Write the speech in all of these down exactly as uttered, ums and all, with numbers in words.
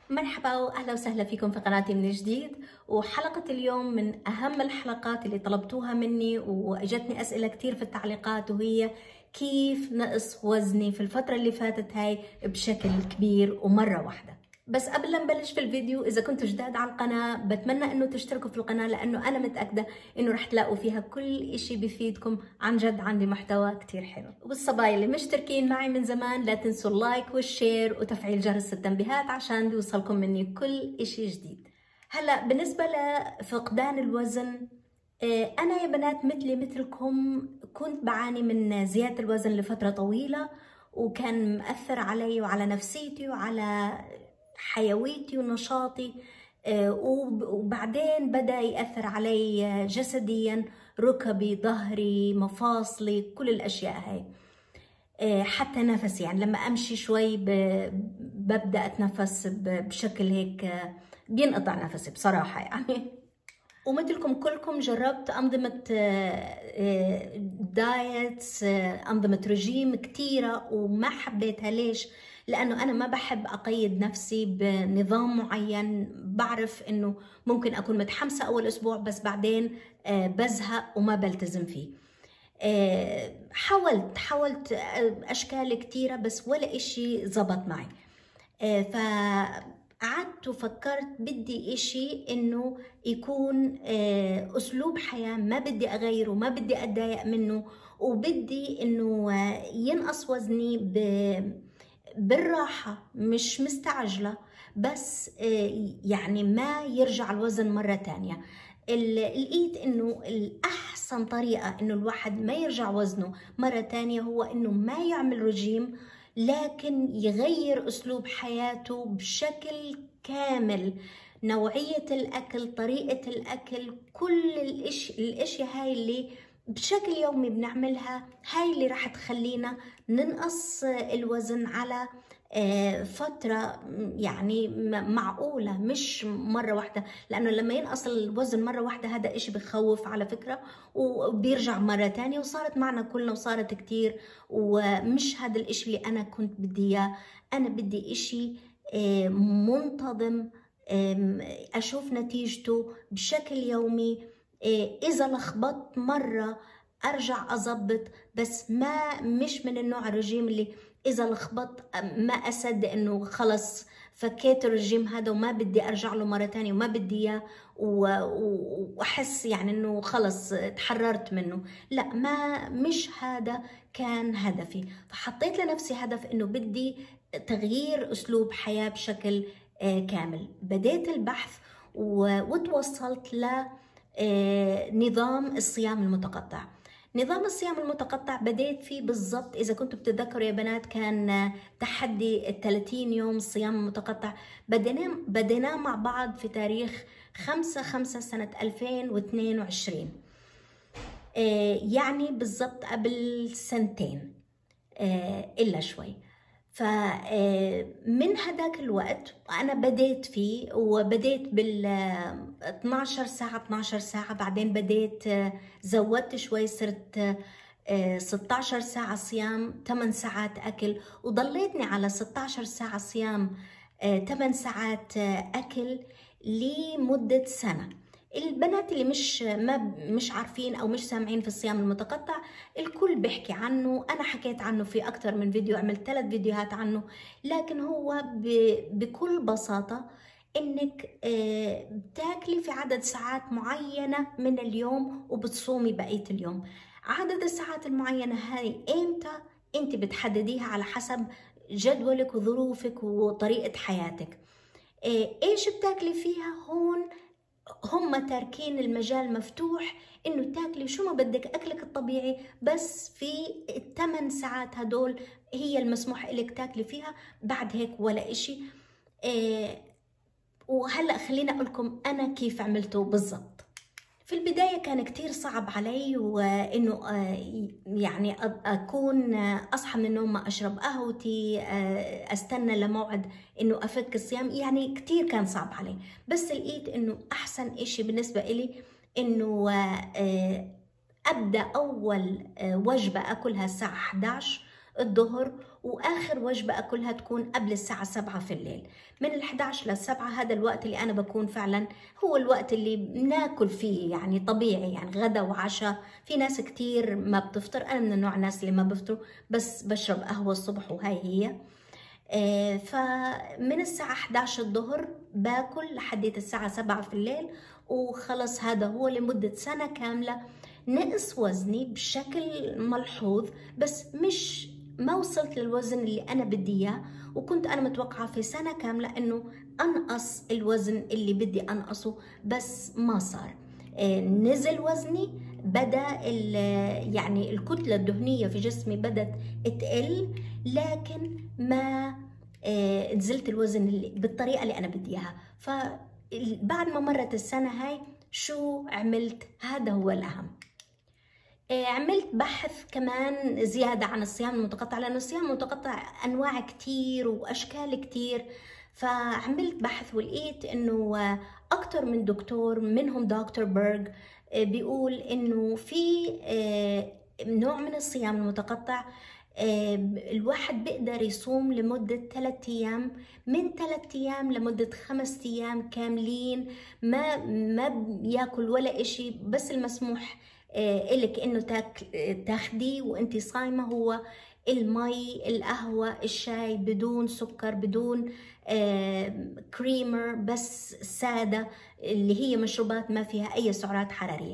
مرحبا واهلا وسهلا فيكم في قناتي من جديد. وحلقة اليوم من اهم الحلقات اللي طلبتوها مني واجتني اسئلة كتير في التعليقات، وهي كيف نقص وزني في الفترة اللي فاتت هاي بشكل كبير ومرة واحدة. بس قبل لا نبلش في الفيديو، اذا كنتوا جداد على القناة بتمنى انه تشتركوا في القناة، لانه انا متأكدة انه رح تلاقوا فيها كل اشي بيفيدكم. عن جد عندي محتوى كتير حلو. والصبايا اللي مشتركين معي من زمان لا تنسوا اللايك والشير وتفعيل جرس التنبيهات عشان يوصلكم مني كل اشي جديد. هلا بالنسبة لفقدان الوزن، انا يا بنات مثلي مثلكم كنت بعاني من زيادة الوزن لفترة طويلة، وكان مأثر علي وعلى نفسيتي وعلى حيويتي ونشاطي. وبعدين بدأ يأثر علي جسديا، ركبي، ظهري، مفاصلي، كل الأشياء هاي. حتى نفسي، يعني لما أمشي شوي ببدأ أتنفس بشكل هيك بينقطع نفسي بصراحة يعني. ومثلكم كلكم جربت أنظمة دايت، أنظمة رجيم كتيرة وما حبيتها. ليش؟ لأنه أنا ما بحب أقيد نفسي بنظام معين. بعرف إنه ممكن أكون متحمسة أول أسبوع بس بعدين بزهق وما بلتزم فيه. حاولت حاولت أشكال كتيرة بس ولا إشي زبط معي. ف قعدت وفكرت بدي اشي انه يكون اسلوب حياة ما بدي اغيره، ما بدي اتضايق منه، وبدي انه ينقص وزني بالراحة، مش مستعجلة، بس يعني ما يرجع الوزن مرة تانية. لقيت انه الاحسن طريقة انه الواحد ما يرجع وزنه مرة تانية هو انه ما يعمل رجيم، لكن يغير أسلوب حياته بشكل كامل. نوعية الأكل، طريقة الأكل، كل الاشي الاشياء هاي اللي بشكل يومي بنعملها، هاي اللي راح تخلينا ننقص الوزن على فترة يعني معقولة، مش مرة واحدة. لأنه لما ينقص الوزن مرة واحدة هذا إشي بخوف على فكرة، وبيرجع مرة تانية، وصارت معنا كلنا وصارت كتير. ومش هذا الإشي اللي أنا كنت بدي إياه. أنا بدي إشي منتظم، أشوف نتيجته بشكل يومي. إذا لخبطت مرة أرجع أضبط، بس ما مش من النوع الرجيم اللي إذا لخبطت ما أصدق إنه خلص فكيت الرجيم هذا وما بدي أرجع له مرة تانية وما بدي إياه، وأحس يعني إنه خلص تحررت منه. لا، ما مش هذا كان هدفي. فحطيت لنفسي هدف إنه بدي تغيير أسلوب حياة بشكل كامل. بديت البحث وتوصلت لنظام الصيام المتقطع. نظام الصيام المتقطع بديت فيه بالضبط، إذا كنتوا بتتذكروا يا بنات، كان تحدي الثلاثين يوم صيام متقطع. بدينا بديناه مع بعض في تاريخ خمسة خمسة سنة ألفين واثنين وعشرين، يعني بالضبط قبل سنتين إلا شوي. فمن هذاك الوقت أنا بديت فيه، وبديت بال اثنعش ساعة اثنعش ساعة، بعدين بديت زودت شوي، صرت ستة عشر ساعة صيام، ثمان ساعات أكل، وضليتني على ستة عشر ساعة صيام، ثمان ساعات أكل لمدة سنة. البنات اللي مش ما مش عارفين او مش سامعين في الصيام المتقطع، الكل بيحكي عنه، انا حكيت عنه في اكثر من فيديو، عملت ثلاث فيديوهات عنه. لكن هو بكل بساطة انك بتاكلي في عدد ساعات معينة من اليوم وبتصومي بقية اليوم. عدد الساعات المعينة هاي امتى؟ انت بتحدديها على حسب جدولك وظروفك وطريقة حياتك. ايش بتاكلي فيها هون؟ هم تاركين المجال مفتوح انه تاكلي شو ما بدك، اكلك الطبيعي، بس في الثمان ساعات هدول هي المسموح لك تاكلي فيها، بعد هيك ولا اشي. إيه وهلأ خليني اقول لكم انا كيف عملته بالضبط. في البداية كان كتير صعب علي، وإنه يعني أكون أصحى من النوم ما أشرب قهوتي، أستنى لموعد إنه أفك الصيام، يعني كتير كان صعب علي. بس لقيت إنه أحسن إشي بالنسبة إلي إنه أبدأ أول وجبة أكلها الساعة إحدى عشر الظهر، واخر وجبه اكلها تكون قبل الساعه سبعة في الليل. من الحادية عشرة للسبعة هذا الوقت اللي انا بكون فعلا هو الوقت اللي بناكل فيه، يعني طبيعي، يعني غدا وعشاء. في ناس كتير ما بتفطر، انا من النوع الناس اللي ما بفطر، بس بشرب قهوه الصبح وهاي هي. آه فمن الساعه إحدى عشر الظهر باكل لحد الساعه سبعة في الليل، وخلص. هذا هو لمده سنه كامله. نقص وزني بشكل ملحوظ، بس مش ما وصلت للوزن اللي أنا بدي إياه، وكنت أنا متوقعة في سنة كاملة إنه أنقص الوزن اللي بدي أنقصه، بس ما صار. آه نزل وزني، بدأ يعني الكتلة الدهنية في جسمي بدأت تقل، لكن ما آه نزلت الوزن اللي بالطريقة اللي أنا بدي إياها. فبعد ما مرت السنة هاي شو عملت؟ هذا هو الأهم. عملت بحث كمان زيادة عن الصيام المتقطع، لأنه الصيام المتقطع أنواع كتير وأشكال كتير. فعملت بحث ولقيت إنه أكتر من دكتور، منهم دكتور بيرغ، بيقول إنه في نوع من الصيام المتقطع الواحد بيقدر يصوم لمدة ثلاثة أيام، من ثلاثة أيام لمدة خمسة أيام كاملين، ما ما بياكل ولا إشي، بس المسموح إلك إنه تاخديه وإنتي صايمة هو المي، القهوة، الشاي بدون سكر، بدون كريمر، بس سادة، اللي هي مشروبات ما فيها أي سعرات حرارية.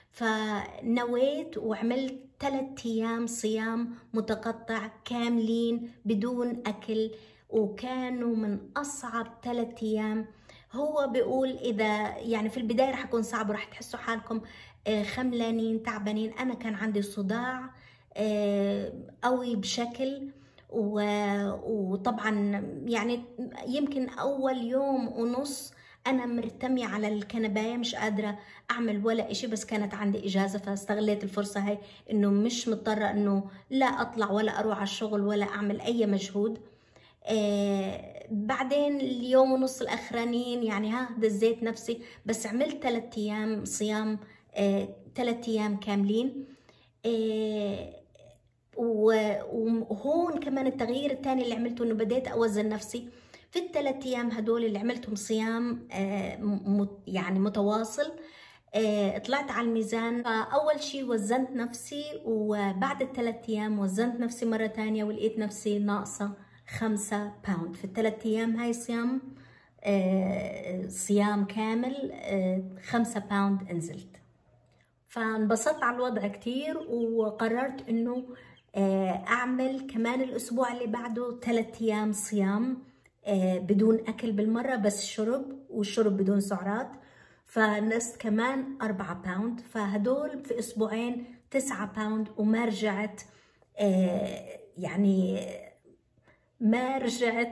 فنويت وعملت ثلاثة أيام صيام متقطع كاملين بدون أكل، وكانوا من أصعب ثلاثة أيام. هو بيقول إذا يعني في البداية رح يكون صعب ورح تحسوا حالكم خملانين تعبانين. أنا كان عندي صداع قوي بشكل، وطبعا يعني يمكن أول يوم ونص أنا مرتمية على الكنباية مش قادرة أعمل ولا إشي، بس كانت عندي إجازة فاستغليت الفرصة هاي إنه مش مضطرة إنه لا أطلع ولا أروح على الشغل ولا أعمل أي مجهود. آه بعدين اليوم ونص الأخرانيين يعني ها دزيت نفسي، بس عملت ثلاثة أيام صيام، آه ثلاثة أيام كاملين. آه وهون كمان التغيير الثاني اللي عملته إنه بديت أوزن نفسي في الثلاث أيام هدول اللي عملتهم صيام آه يعني متواصل. آه طلعت على الميزان، فأول شيء وزنت نفسي، وبعد الثلاث أيام وزنت نفسي مرة تانية ولقيت نفسي ناقصة خمسة باوند في الثلاث أيام هاي صيام. آه صيام كامل، آه خمسة باوند نزلت. فانبسطت على الوضع كتير، وقررت إنه آه أعمل كمان الأسبوع اللي بعده ثلاث أيام صيام آه بدون أكل بالمرة، بس شرب، والشرب بدون سعرات. فنقصت كمان أربعة باوند، فهدول في أسبوعين تسعة باوند، وما رجعت آه يعني ما رجعت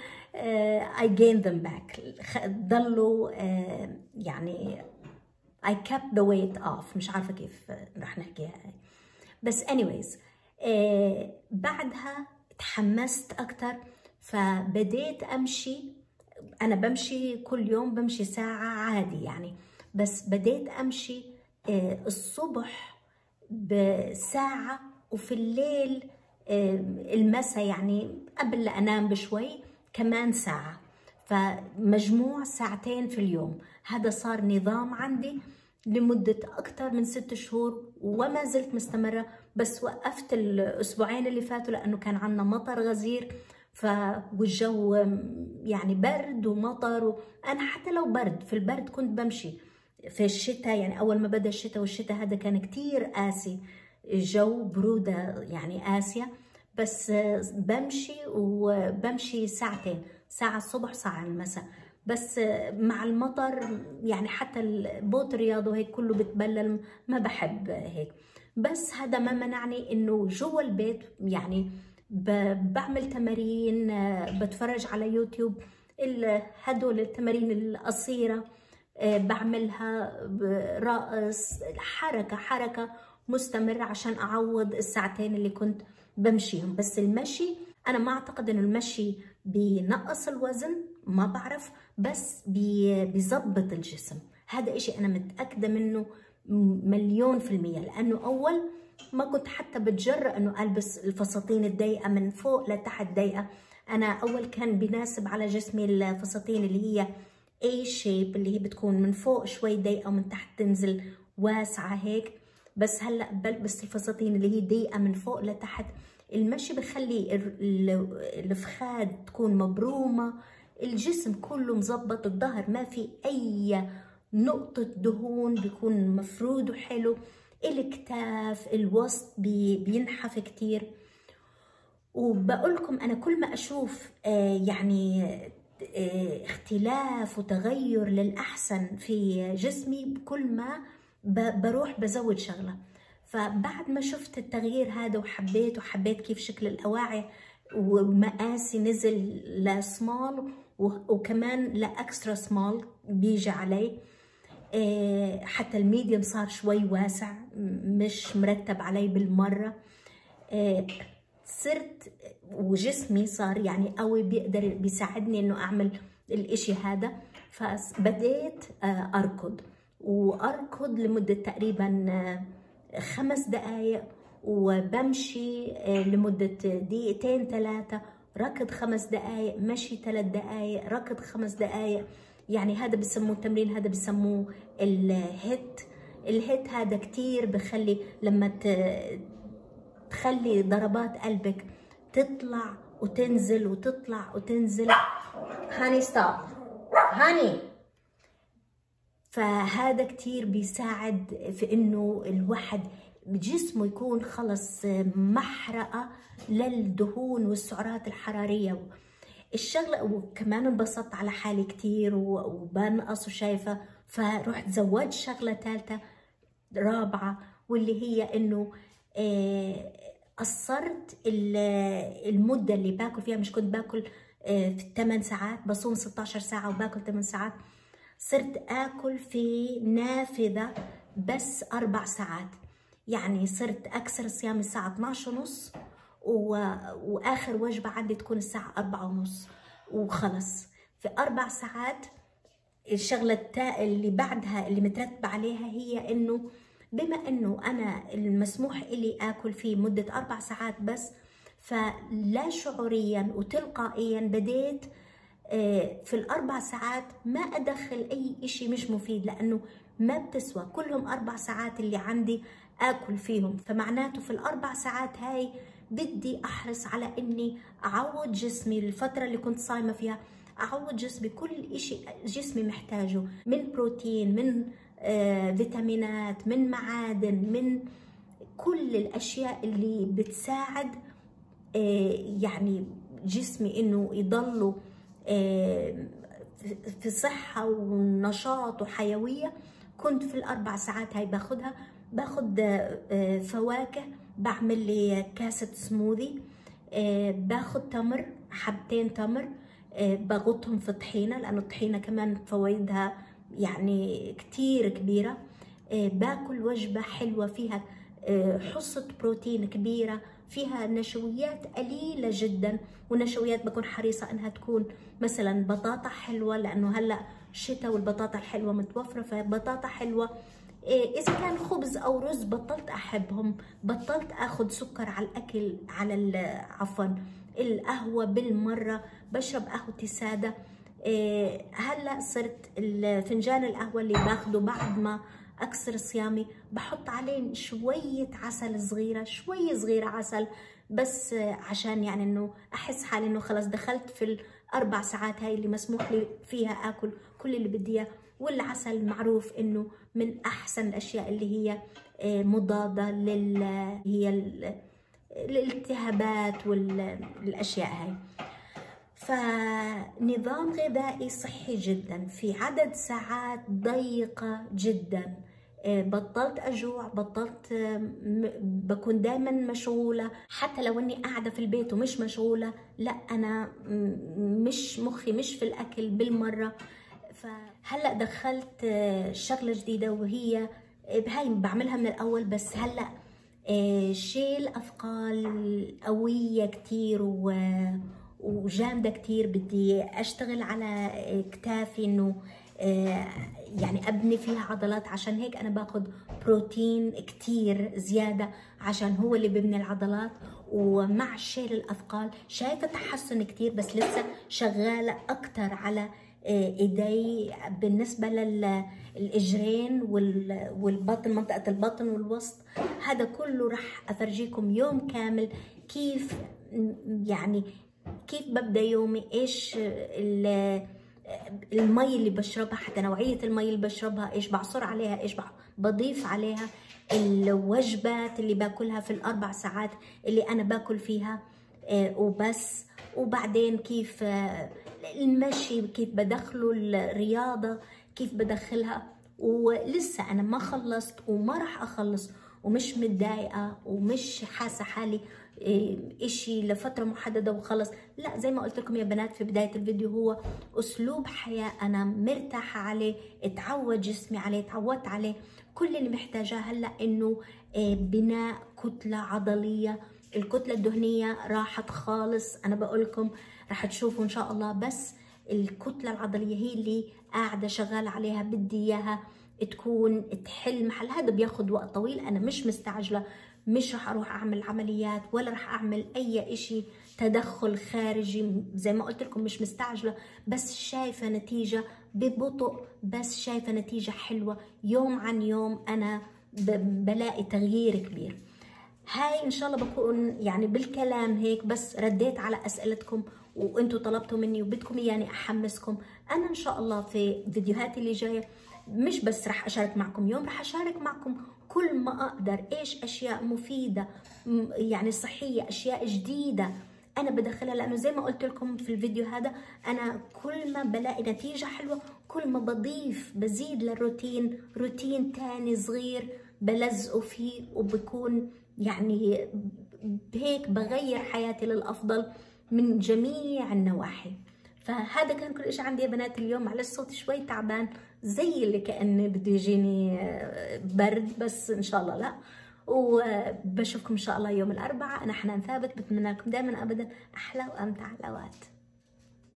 I gained them back. ضلوا uh, يعني I kept the weight off. مش عارفة كيف رح نحكيها هاي، بس anyways uh, بعدها تحمست أكتر، فبديت أمشي. أنا بمشي كل يوم، بمشي ساعة عادي يعني، بس بديت أمشي uh, الصبح بساعة، وفي الليل المساء يعني قبل لا أنام بشوي كمان ساعة، فمجموع ساعتين في اليوم. هذا صار نظام عندي لمدة أكثر من ست شهور، وما زلت مستمرة، بس وقفت الأسبوعين اللي فاتوا لأنه كان عندنا مطر غزير، والجو يعني برد ومطر، وأنا حتى لو برد في البرد كنت بمشي. في الشتاء يعني أول ما بدأ الشتاء، والشتاء هذا كان كتير قاسي، جو برودة يعني قاسية، بس بمشي وبمشي ساعتين، ساعة الصبح ساعة المساء. بس مع المطر يعني حتى البوت رياض وهيك كله بتبلل، ما بحب هيك. بس هذا ما منعني انه جوا البيت يعني بعمل تمارين، بتفرج على يوتيوب هدول التمارين القصيرة بعملها، رقص، حركة حركة مستمرة عشان أعوض الساعتين اللي كنت بمشيهم. بس المشي أنا ما أعتقد إنه المشي بينقص الوزن، ما بعرف، بس بيظبط الجسم. هذا إشي أنا متأكدة منه مليون في المية، لأنه أول ما كنت حتى بتجرأ انه البس الفساتين الضيقه من فوق لتحت ضيقه. انا اول كان بيناسب على جسمي الفساتين اللي هي A shape، اللي هي بتكون من فوق شوي ضيقه ومن تحت تنزل واسعه هيك، بس هلا بلبس الفساتين اللي هي ضيقه من فوق لتحت. المشي بخلي الفخاد تكون مبرومه، الجسم كله مزبط، الظهر ما في اي نقطه دهون، بيكون مفرود وحلو، الكتاف الوسط بي بينحف كتير. وبقول لكم انا كل ما اشوف آه يعني آه اختلاف وتغير للاحسن في جسمي، كل ما بروح بزود شغله. فبعد ما شفت التغيير هذا وحبيت وحبيت كيف شكل الاواعي ومقاسي نزل لسمال وكمان لاكسترا سمال بيجي علي، حتى الميديم صار شوي واسع مش مرتب علي بالمره. صرت وجسمي صار يعني قوي، بيقدر بيساعدني انه اعمل الاشي هذا. فبديت اركض واركض لمده تقريبا خمس دقائق، وبمشي لمده دقيقتين ثلاثه، ركض خمس دقائق، مشي ثلاث دقائق، ركض خمس دقائق. يعني هذا بسموه التمرين، هذا بسموه الهيت. الهيت هذا كتير بخلي لما تخلي ضربات قلبك تطلع وتنزل وتطلع وتنزل. هاني ستوب هاني. فهذا كتير بيساعد في انه الواحد جسمه يكون خلص محرقة للدهون والسعرات الحرارية. الشغلة وكمان انبسطت على حالي كتير وبنقص وشايفة، فرحت زودت شغلة ثالثة رابعة، واللي هي انه قصرت المدة اللي باكل فيها. مش كنت باكل في ثمان ساعات، بصوم ستة عشر ساعة وباكل ثمان ساعات، صرت اكل في نافذة بس اربع ساعات. يعني صرت اكسر صيامي الساعة اثنعش ونص، واخر وجبة عندي تكون الساعة أربعة ونص، وخلص في اربع ساعات. الشغلة اللي بعدها اللي مترتبة عليها هي انه بما انه انا المسموح لي اكل فيه مدة اربع ساعات بس، فلا شعوريا وتلقائيا بديت في الاربع ساعات ما ادخل اي اشي مش مفيد، لانه ما بتسوى كلهم اربع ساعات اللي عندي اكل فيهم. فمعناته في الاربع ساعات هاي بدي احرص على اني اعوض جسمي الفترة اللي كنت صايمة فيها، اعوض جسمي كل اشي جسمي محتاجه من بروتين، من آه فيتامينات، من معادن، من كل الاشياء اللي بتساعد آه يعني جسمي انه يضله آه في صحة ونشاط وحيوية. كنت في الاربع ساعات هاي باخدها. باخد آه فواكه، بعمل لي كاسة سموذي، آه باخد تمر، حبتين تمر، آه بغطهم في طحينة، لأنه الطحينة كمان فوائدها يعني كتير كبيرة. آه باكل وجبة حلوة فيها آه حصة بروتين كبيرة، فيها نشويات قليلة جدا، والنشويات بكون حريصة انها تكون مثلا بطاطا حلوة، لأنه هلأ شتاء والبطاطا الحلوة متوفرة، فبطاطا حلوة. إذا كان خبز أو رز بطلت أحبهم، بطلت أخذ سكر على الأكل، على عفوا القهوة بالمرة، بشرب قهوتي سادة. هلا صرت فنجان القهوة اللي باخده بعد ما أكسر صيامي بحط عليه شوية عسل صغيرة، شوية صغيرة عسل، بس عشان يعني إنه أحس حالي إنه خلاص دخلت في الأربع ساعات هاي اللي مسموح لي فيها آكل كل اللي بدي إياه. والعسل معروف إنه من أحسن الأشياء اللي هي مضادة لل هي الالتهابات والأشياء هاي. فنظام غذائي صحي جدا في عدد ساعات ضيقة جدا. بطلت أجوع، بطلت بكون دايما مشغولة، حتى لو أني قاعدة في البيت ومش مشغولة، لا أنا مش مخي مش في الأكل بالمرة. فهلأ دخلت شغلة جديدة، وهي هاي بعملها من الأول، بس هلأ شيل أثقال قوية كتير وجامدة كتير. بدي أشتغل على كتافي إنه يعني ابني فيها عضلات. عشان هيك انا باخد بروتين كتير زيادة عشان هو اللي ببني العضلات. ومع شيل الاثقال شايفة تحسن كتير، بس لسه شغالة اكتر على ايدي بالنسبة للاجرين والبطن، منطقة البطن والوسط. هذا كله رح افرجيكم يوم كامل كيف يعني كيف ببدا يومي، ايش المي اللي بشربها، حتى نوعية المي اللي بشربها، ايش بعصر عليها، ايش بضيف عليها، الوجبات اللي باكلها في الاربع ساعات اللي انا باكل فيها وبس. وبعدين كيف المشي، كيف بدخله الرياضة، كيف بدخلها. ولسه انا ما خلصت وما راح اخلص، ومش متضايقة ومش حاسة حالي اشي لفترة محددة وخلص. لا، زي ما قلت لكم يا بنات في بداية الفيديو، هو اسلوب حياة انا مرتاحة عليه، اتعود جسمي عليه، اتعودت عليه. كل اللي محتاجاه هلا انه بناء كتلة عضلية. الكتلة الدهنية راحت خالص، انا بقول لكم راح تشوفوا ان شاء الله. بس الكتلة العضلية هي اللي قاعدة شغالة عليها، بدي اياها تكون تحل محل. هذا بياخد وقت طويل، انا مش مستعجلة، مش رح اروح اعمل عمليات ولا رح اعمل اي اشي تدخل خارجي. زي ما قلت لكم مش مستعجلة، بس شايفة نتيجة ببطء، بس شايفة نتيجة حلوة. يوم عن يوم انا بلاقي تغيير كبير. هاي ان شاء الله بكون يعني بالكلام هيك بس رديت على اسئلتكم وانتم طلبتوا مني وبدكم اياني احمسكم. انا ان شاء الله في فيديوهاتي اللي جايه مش بس رح اشارك معكم يوم، رح اشارك معكم كل ما اقدر ايش اشياء مفيده يعني صحيه، اشياء جديده انا بدخلها. لانه زي ما قلت لكم في الفيديو هذا، انا كل ما بلاقي نتيجه حلوه كل ما بضيف بزيد للروتين روتين تاني صغير بلزقه فيه، وبكون يعني بهيك بغير حياتي للافضل من جميع النواحي. فهذا كان كل شيء عندي يا بنات اليوم. معلش صوتي شوي تعبان، زي اللي كأني بده يجيني برد، بس ان شاء الله لا. وبشوفكم ان شاء الله يوم الاربعاء. انا حنان ثابت، بتمنى لكم دائما ابدا احلى وامتع الاوقات.